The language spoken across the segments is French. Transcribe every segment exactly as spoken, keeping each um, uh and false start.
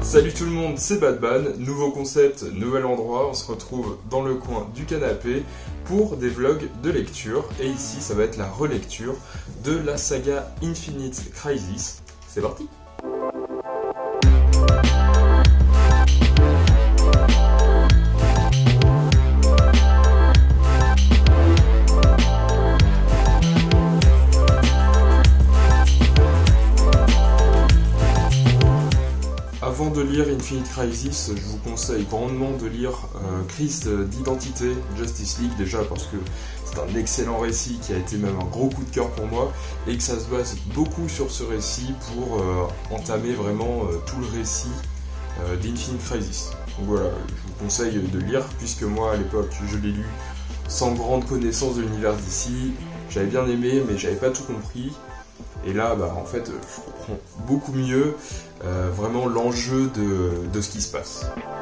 Salut tout le monde, c'est Badban, nouveau concept, nouvel endroit, on se retrouve dans le coin du canapé pour des vlogs de lecture et ici ça va être la relecture de la saga Infinite Crisis. C'est parti! Avant de lire Infinite Crisis, je vous conseille grandement de lire euh, Crise d'identité, Justice League, déjà parce que c'est un excellent récit qui a été même un gros coup de cœur pour moi et que ça se base beaucoup sur ce récit pour euh, entamer vraiment euh, tout le récit euh, d'Infinite Crisis. Donc voilà, je vous conseille de lire puisque moi à l'époque je l'ai lu sans grande connaissance de l'univers D C, j'avais bien aimé mais j'avais pas tout compris. Et là, bah, en fait, je comprends beaucoup mieux euh, vraiment l'enjeu de, de ce qui se passe.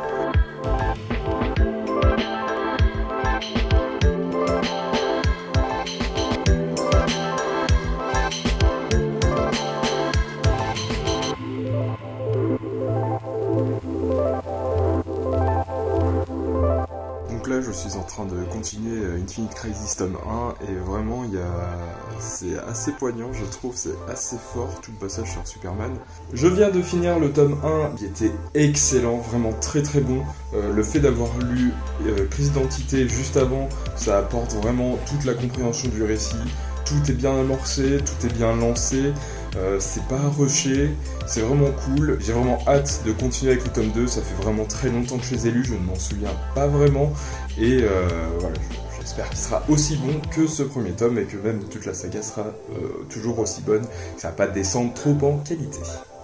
Donc là je suis en train de continuer Infinite Crisis tome un et vraiment il y a... c'est assez poignant, je trouve, c'est assez fort tout le passage sur Superman. Je viens de finir le tome un qui était excellent, vraiment très très bon. Euh, le fait d'avoir lu euh, Crise d'identité juste avant, ça apporte vraiment toute la compréhension du récit. Tout est bien amorcé, tout est bien lancé, euh, c'est pas rushé, c'est vraiment cool. J'ai vraiment hâte de continuer avec le tome deux, ça fait vraiment très longtemps que je les ai lus, je ne m'en souviens pas vraiment. Et euh, voilà, j'espère qu'il sera aussi bon que ce premier tome et que même toute la saga sera euh, toujours aussi bonne, que ça va pas descendre trop en qualité.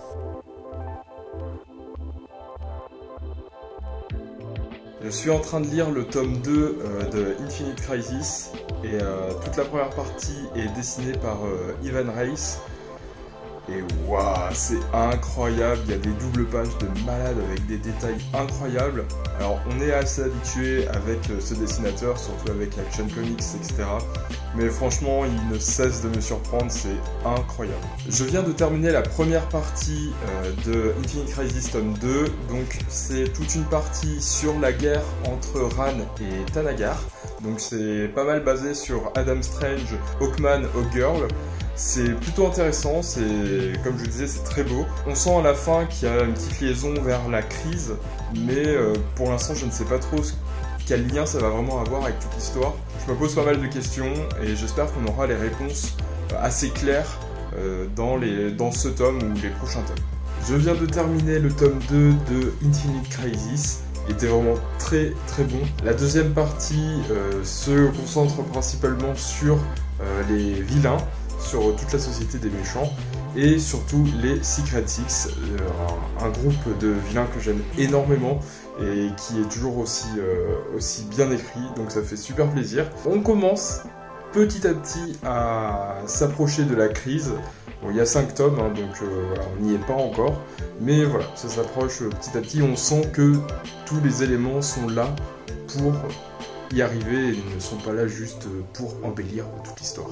Je suis en train de lire le tome deux euh, de Infinite Crisis et euh, toute la première partie est dessinée par euh, Ivan Reis. Et waouh, c'est incroyable, il y a des doubles pages de malade avec des détails incroyables. Alors on est assez habitué avec ce dessinateur, surtout avec Action Comics, et cetera. Mais franchement, il ne cesse de me surprendre, c'est incroyable. Je viens de terminer la première partie euh, de Infinite Crisis tome deux. Donc c'est toute une partie sur la guerre entre Ran et Thanagar. Donc c'est pas mal basé sur Adam Strange, Hawkman, Hawkgirl. C'est plutôt intéressant, c'est comme je vous disais, c'est très beau. On sent à la fin qu'il y a une petite liaison vers la crise, mais euh, pour l'instant je ne sais pas trop quel lien ça va vraiment avoir avec toute l'histoire. Je me pose pas mal de questions et j'espère qu'on aura les réponses assez claires euh, dans, les, dans ce tome ou les prochains tomes. Je viens de terminer le tome deux de Infinite Crisis. Il était vraiment très très bon. La deuxième partie euh, se concentre principalement sur euh, les vilains, sur toute la société des méchants et surtout les Secret Six, euh, un, un groupe de vilains que j'aime énormément et qui est toujours aussi, euh, aussi bien écrit, donc ça fait super plaisir. On commence petit à petit à s'approcher de la crise. Bon, il y a cinq tomes, hein, donc euh, voilà, on n'y est pas encore, mais voilà, ça s'approche petit à petit, on sent que tous les éléments sont là pour y arriver et ne sont pas là juste pour embellir toute l'histoire.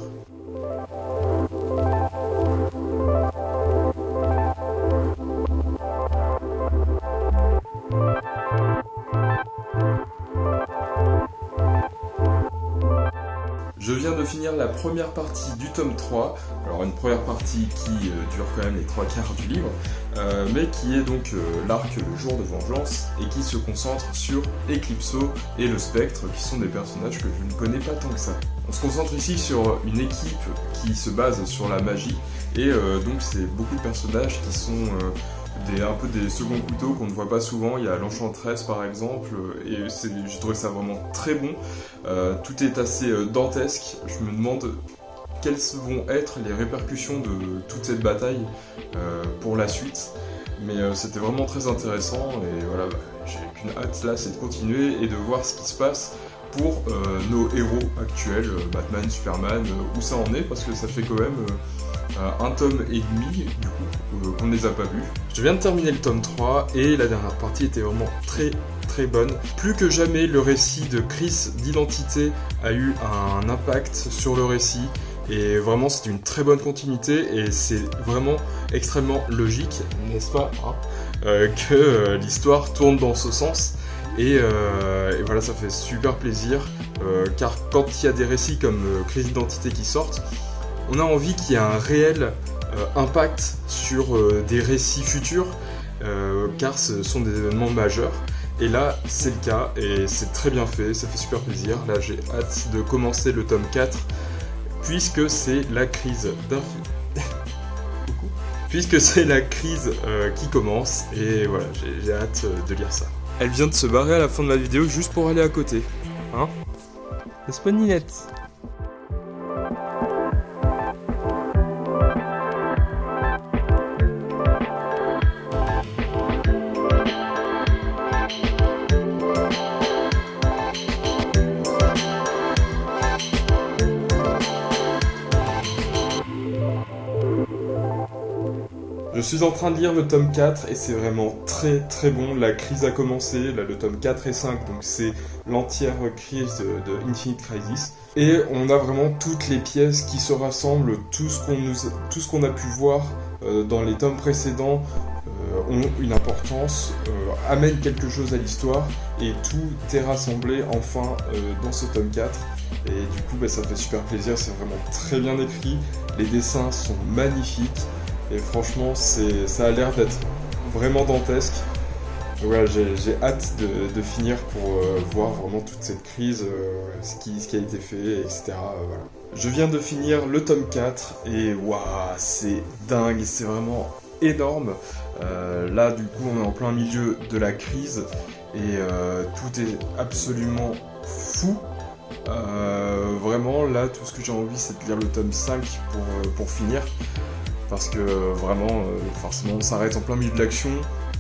Je viens de finir la première partie du tome trois, alors une première partie qui euh, dure quand même les trois quarts du livre, euh, mais qui est donc euh, l'arc Le Jour de Vengeance, et qui se concentre sur Eclipso et le Spectre, qui sont des personnages que je ne connais pas tant que ça. On se concentre ici sur une équipe qui se base sur la magie, et euh, donc c'est beaucoup de personnages qui sont euh, Des, un peu des seconds couteaux qu'on ne voit pas souvent. Il y a l'Enchantress par exemple, et j'ai trouvé ça vraiment très bon. Euh, tout est assez euh, dantesque. Je me demande quelles vont être les répercussions de toute cette bataille euh, pour la suite. Mais euh, c'était vraiment très intéressant et voilà, bah, j'ai qu'une hâte là, c'est de continuer et de voir ce qui se passe pour euh, nos héros actuels, euh, Batman, Superman, euh, où ça en est, parce que ça fait quand même euh, un tome et demi du coup euh, qu'on ne les a pas vus. Je viens de terminer le tome trois et la dernière partie était vraiment très très bonne. Plus que jamais, le récit de Crise d'identité a eu un impact sur le récit. Et vraiment, c'est une très bonne continuité et c'est vraiment extrêmement logique, n'est-ce pas, hein? euh, que euh, l'histoire tourne dans ce sens. Et, euh, et voilà, ça fait super plaisir, euh, car quand il y a des récits comme euh, Crise d'identité qui sortent, on a envie qu'il y ait un réel euh, impact sur euh, des récits futurs, euh, car ce sont des événements majeurs. Et là, c'est le cas, et c'est très bien fait, ça fait super plaisir. Là, j'ai hâte de commencer le tome quatre, puisque c'est la crise d'infini... puisque c'est la crise euh, qui commence, et voilà, j'ai hâte de lire ça. Elle vient de se barrer à la fin de ma vidéo juste pour aller à côté. Hein? N'est-ce pas, Ninette? Je suis en train de lire le tome quatre et c'est vraiment très très bon. La crise a commencé, là le tome quatre et cinq, donc c'est l'entière crise de, de Infinite Crisis. Et on a vraiment toutes les pièces qui se rassemblent, tout ce qu'on nous, tout ce qu'on a pu voir euh, dans les tomes précédents euh, ont une importance, euh, amènent quelque chose à l'histoire et tout est rassemblé enfin euh, dans ce tome quatre. Et du coup bah, ça fait super plaisir, c'est vraiment très bien écrit, les dessins sont magnifiques. Et franchement, ça a l'air d'être vraiment dantesque. Voilà, j'ai hâte de, de finir pour euh, voir vraiment toute cette crise, euh, ce, qui, ce qui a été fait, et cetera. Euh, voilà. Je viens de finir le tome quatre et waouh, c'est dingue, c'est vraiment énorme. Euh, là, du coup, on est en plein milieu de la crise et euh, tout est absolument fou. Euh, vraiment, là, tout ce que j'ai envie, c'est de lire le tome cinq pour, euh, pour finir. Parce que euh, vraiment, euh, forcément, on s'arrête en plein milieu de l'action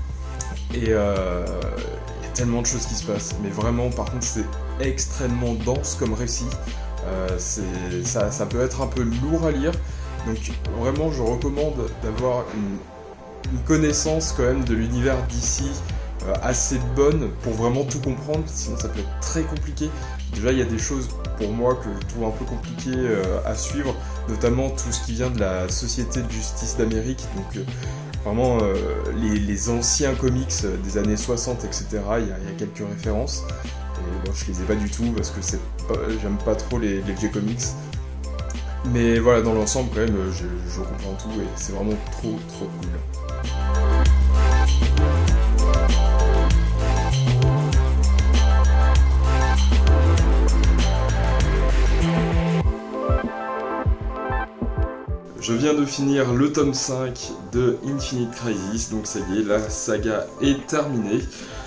et il euh, y a tellement de choses qui se passent. Mais vraiment, par contre, c'est extrêmement dense comme récit. Euh, ça, ça peut être un peu lourd à lire. Donc vraiment, je recommande d'avoir une, une connaissance quand même de l'univers D C euh, assez bonne pour vraiment tout comprendre. Sinon, ça peut être très compliqué. Déjà, il y a des choses pour moi que je trouve un peu compliquées euh, à suivre, notamment tout ce qui vient de la Société de Justice d'Amérique, donc euh, vraiment euh, les, les anciens comics des années soixante, et cetera. Il y, y a quelques références, et bon, je les ai pas du tout parce que j'aime pas trop les, les vieux comics. Mais voilà, dans l'ensemble, quand même, je, je comprends tout et c'est vraiment trop trop cool. Je viens de finir le tome cinq de Infinite Crisis, donc ça y est, la saga est terminée.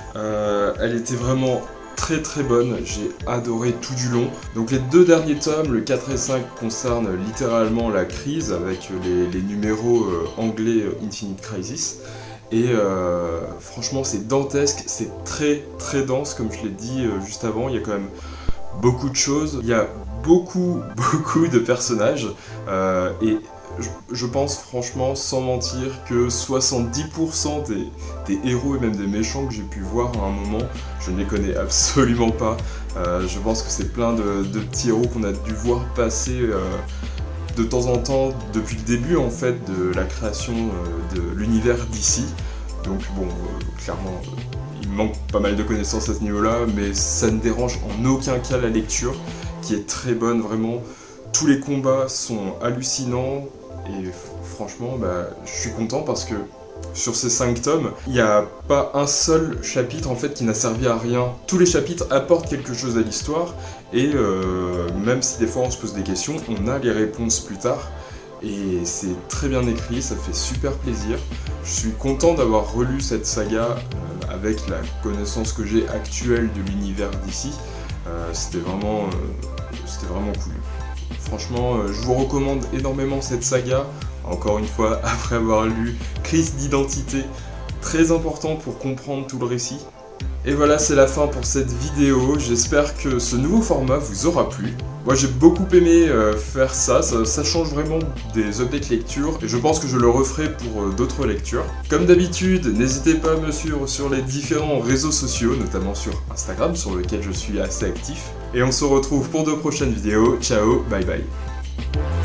Euh, elle était vraiment très très bonne, j'ai adoré tout du long. Donc les deux derniers tomes, le quatre et cinq, concernent littéralement la crise avec les, les numéros euh, anglais euh, Infinite Crisis. Et euh, franchement c'est dantesque, c'est très très dense comme je l'ai dit euh, juste avant, il y a quand même beaucoup de choses, il y a beaucoup beaucoup de personnages euh, et Je, je pense franchement, sans mentir, que soixante-dix pour cent des, des héros et même des méchants que j'ai pu voir à un moment, je ne les connais absolument pas. Euh, je pense que c'est plein de, de petits héros qu'on a dû voir passer euh, de temps en temps depuis le début en fait de la création euh, de l'univers D C. Donc bon, euh, clairement, euh, il me manque pas mal de connaissances à ce niveau-là, mais ça ne dérange en aucun cas la lecture, qui est très bonne vraiment. Tous les combats sont hallucinants. Et franchement, bah, je suis content parce que sur ces cinq tomes, il n'y a pas un seul chapitre en fait qui n'a servi à rien. Tous les chapitres apportent quelque chose à l'histoire et euh, même si des fois on se pose des questions, on a les réponses plus tard. Et c'est très bien écrit, ça fait super plaisir. Je suis content d'avoir relu cette saga euh, avec la connaissance que j'ai actuelle de l'univers D C. Euh, C'était vraiment, euh, c'était vraiment cool. Franchement, euh, je vous recommande énormément cette saga, encore une fois, après avoir lu Crise d'identité, très important pour comprendre tout le récit. Et voilà, c'est la fin pour cette vidéo, j'espère que ce nouveau format vous aura plu. Moi j'ai beaucoup aimé euh, faire ça, ça, ça change vraiment des updates lecture, et je pense que je le referai pour euh, d'autres lectures. Comme d'habitude, n'hésitez pas à me suivre sur les différents réseaux sociaux, notamment sur Instagram, sur lequel je suis assez actif. Et on se retrouve pour de prochaines vidéos, ciao, bye bye.